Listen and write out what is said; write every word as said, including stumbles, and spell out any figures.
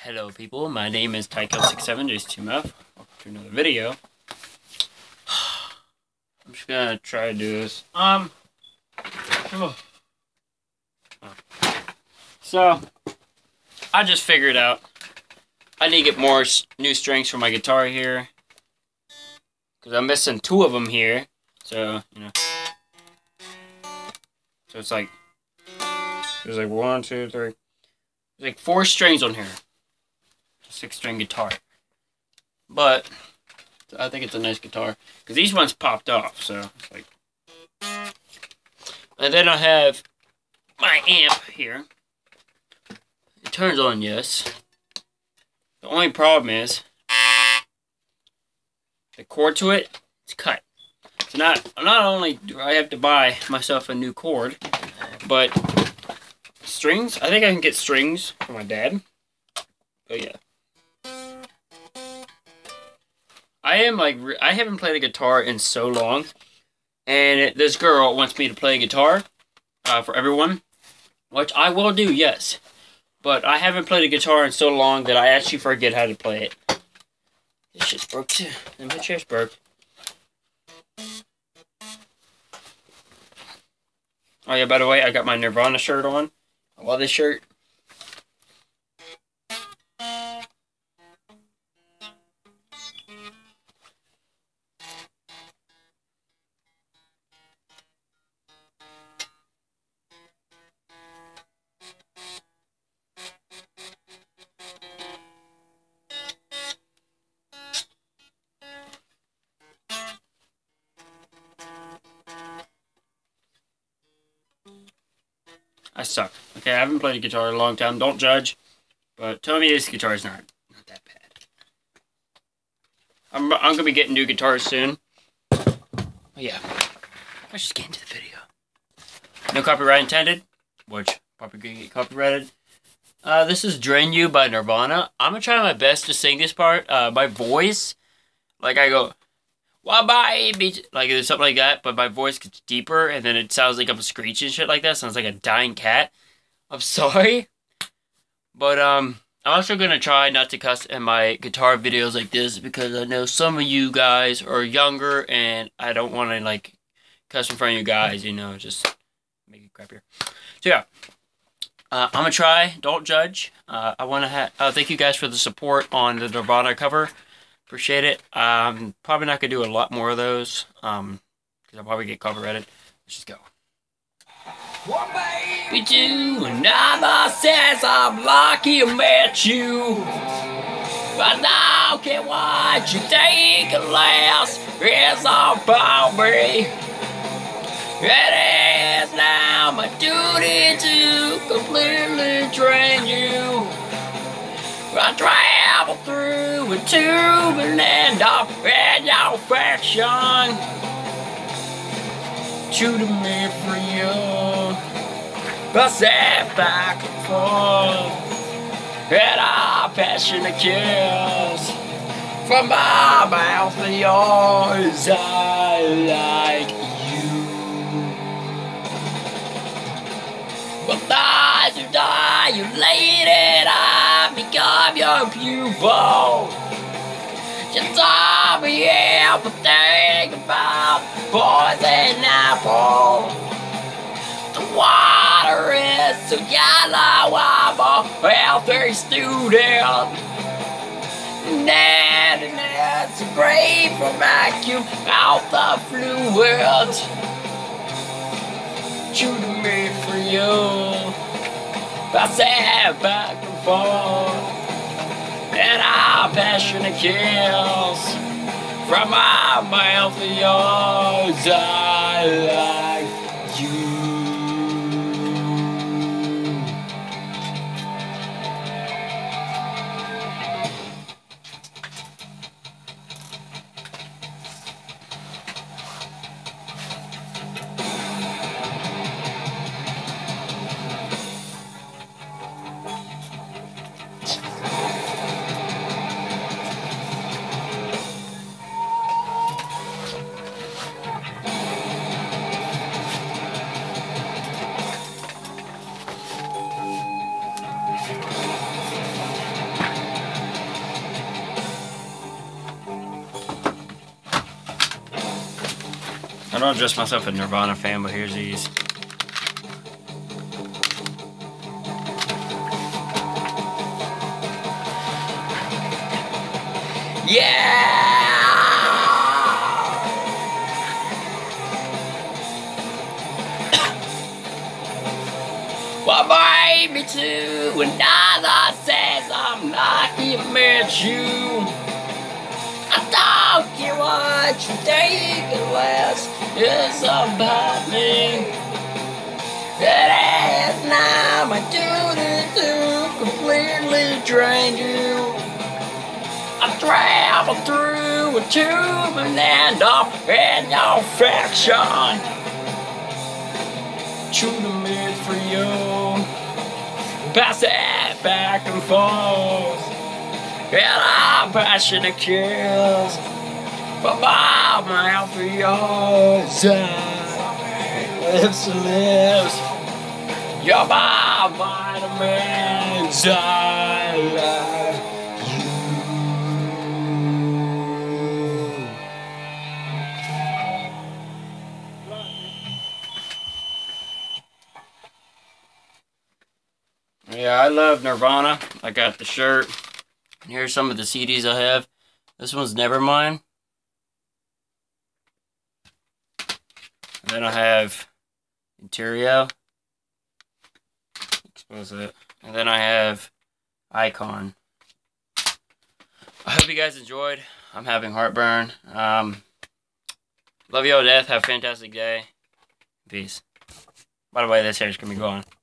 Hello people, my name is Tycho six seven J two M F. Welcome to another video. I'm just gonna try to do this. Um oh. So I just figured out I need to get more new strings for my guitar here. Cause I'm missing two of them here. So, you know. So it's like there's like one, two, three. There's like four strings on here. Six string guitar. But I think it's a nice guitar. Because these ones popped off, so it's like. And then I have my amp here. It turns on, yes. The only problem is the cord to it, it's cut. So not not only do I have to buy myself a new cord, but strings, I think I can get strings for my dad. Oh yeah. I am like, I haven't played a guitar in so long, and it, this girl wants me to play guitar uh, for everyone, which I will do, yes. But I haven't played a guitar in so long that I actually forget how to play it. This shit's broke too, and my chair's broke. Oh yeah, by the way, I got my Nirvana shirt on. I love this shirt. I suck. Okay, I haven't played a guitar in a long time. Don't judge. But tell me this guitar is not, not that bad. I'm, I'm going to be getting new guitars soon. Oh, yeah. Let's just get into the video. No copyright intended. Which, probably going to get copyrighted. Uh, this is Drain You by Nirvana. I'm going to try my best to sing this part. Uh, my voice, like I go, why baby, like there's something like that, but my voice gets deeper, and then it sounds like I'm screeching shit like that. Sounds like a dying cat. I'm sorry, but um, I'm also gonna try not to cuss in my guitar videos like this because I know some of you guys are younger, and I don't want to like cuss in front of you guys. You know, just make it crappier. So yeah, uh, I'm gonna try. Don't judge. Uh, I want to ha uh, thank you guys for the support on the Nirvana cover. Appreciate it. Um, probably not gonna do a lot more of those, um, because I'll probably get copyrighted. Let's just go. What baby do? Another says I'm lucky I met you, but now can what you think less is about me. It is now my duty to completely drain you. I travel through a tube and end up in your affection. Shooting me for you. I sat back and forth, and our passionate kiss from my mouth to yours. I like you, but as you die, you laid it I become your pupil. Just tell me everything about poison apple. The water is so yellow, I'm a healthy student. And it's great for vacuum out the fluid. Shooting me for you. I sat back and forth, and our passionate kiss from my mouth to yours. I like you. don't dress myself a Nirvana fan, but here's these. Yeah! What made me to another says I'm not even met you. I don't care what you think unless it's about me. It is now my duty to completely drain you. I travel through a tube and end up in your fiction. True to me for you. Pass it back and forth. And I'm passionate kills. For my mouth for yours. Lips to lips. You're my vitamins. I love you. Yeah, I love Nirvana. I got the shirt. And here's some of the C Ds I have. This one's Nevermind. And then I have Interior. Expose it. And then I have Icon. I hope you guys enjoyed. I'm having heartburn. Um, love you all to death. Have a fantastic day. Peace. By the way, this hair's gonna be gone.